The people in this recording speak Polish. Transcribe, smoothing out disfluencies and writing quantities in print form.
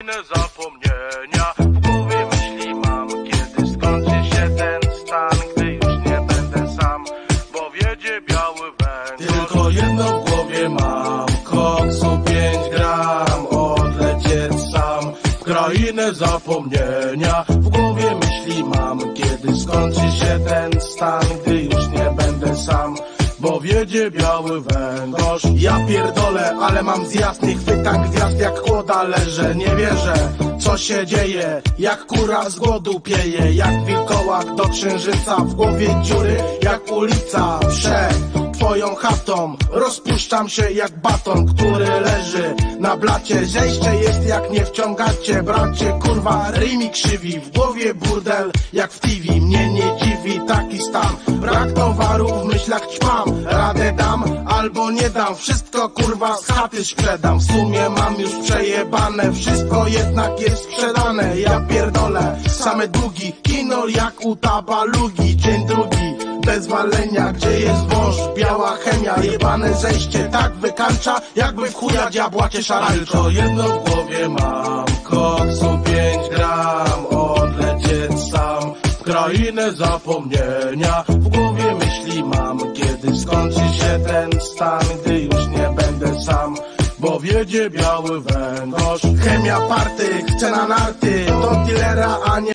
Zapomnienia w głowie myśli mam, kiedy skończy się ten stan, gdy już nie będę sam, bo wiedzie biały węgiel. Tylko jedno w głowie mam, koksu 5 gram, odlecieć sam w krainę zapomnienia. W głowie myśli mam, kiedy skończy się ten stan, gdy już nie będę sam, bo wiedzie biały węgorz. Ja pierdolę, ale mam zjazd, nie chwytam gwiazd jak kłoda leżę. Nie wierzę, co się dzieje, jak kura z głodu pieje, jak wilkołak do księżyca, w głowie dziury jak ulica przed twoją chatą. Rozpuszczam się jak baton, który leży na blacie. Zejście jest jak nie wciągacie, bracie, kurwa, ryj mi krzywi. W głowie burdel jak w TV, mnie nie dziwi taki stan. Brak towaru, w myślach ćpam, radę dam albo nie dam, wszystko kurwa z chaty sprzedam. W sumie mam już przejebane, wszystko jednak jest sprzedane. Ja pierdolę, same długi, kino jak u Tabalugi. Dzień drugi, bez walenia, gdzie jest wąż, biała chemia, jebane zejście tak wykańcza, jakby w chuja diabła cię szarańcza. Tylko jedno w głowie mam, koksu 5 gram, odlecieć sam w krainę zapomnienia. W głowie myśli mam, kiedy skończy się ten stan, gdy już nie będę sam, bo wiedzie biały węgorz. Chemia party, chce na narty, do dealera, a nie